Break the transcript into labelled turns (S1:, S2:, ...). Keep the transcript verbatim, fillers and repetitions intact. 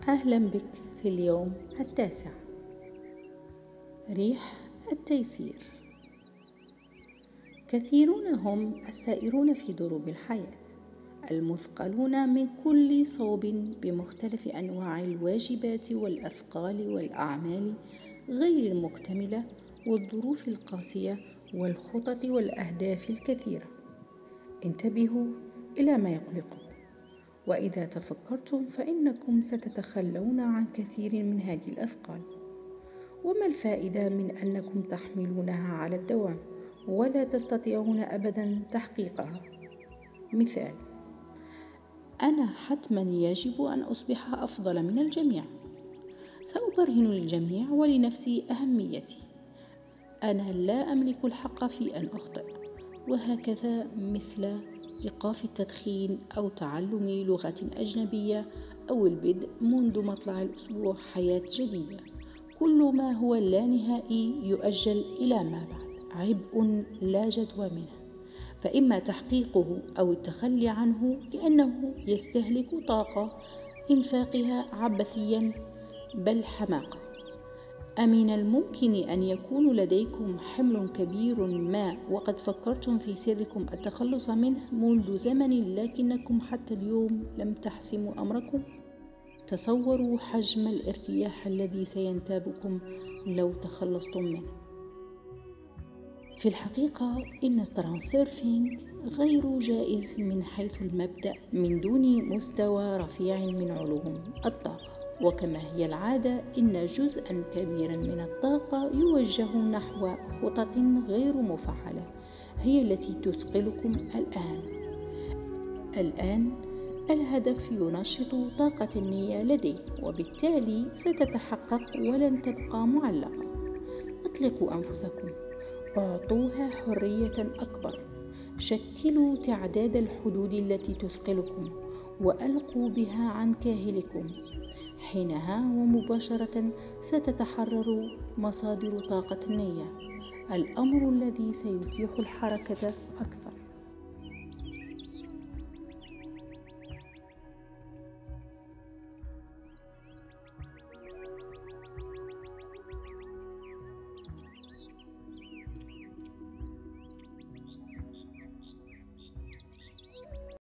S1: أهلا بك في اليوم التاسع. ريح التيسير. كثيرون هم السائرون في دروب الحياة، المثقلون من كل صوب بمختلف أنواع الواجبات والأثقال والأعمال غير المكتملة والظروف القاسية والخطط والأهداف الكثيرة. انتبهوا إلى ما يقلقكم، وإذا تفكرتم فإنكم ستتخلون عن كثير من هذه الأثقال. وما الفائدة من أنكم تحملونها على الدوام ولا تستطيعون أبدا تحقيقها؟ مثال: أنا حتما يجب أن أصبح أفضل من الجميع، سأبرهن للجميع ولنفسي أهميتي، أنا لا أملك الحق في أن أخطئ، وهكذا مثل إيقاف التدخين أو تعلم لغة أجنبية أو البدء منذ مطلع الأسبوع حياة جديدة. كل ما هو لا نهائي يؤجل إلى ما بعد، عبء لا جدوى منه، فإما تحقيقه أو التخلي عنه لأنه يستهلك طاقة إنفاقها عبثيا بل حماقة. أمن الممكن أن يكون لديكم حمل كبير ما وقد فكرتم في سركم التخلص منه منذ زمن، لكنكم حتى اليوم لم تحسموا أمركم؟ تصوروا حجم الارتياح الذي سينتابكم لو تخلصتم منه. في الحقيقة إن الترانسيرفينج غير جائز من حيث المبدأ من دون مستوى رفيع من علوم الطاقة، وكما هي العادة إن جزءا كبيرا من الطاقة يوجه نحو خطط غير مفعلة هي التي تثقلكم الآن. الآن الهدف ينشط طاقة النية لديه، وبالتالي ستتحقق ولن تبقى معلقة. اطلقوا أنفسكم، أعطوها حرية أكبر، شكلوا تعداد الحدود التي تثقلكم وألقوا بها عن كاهلكم. حينها ومباشرة ستتحرر مصادر طاقة النية، الأمر الذي سيتيح الحركة أكثر.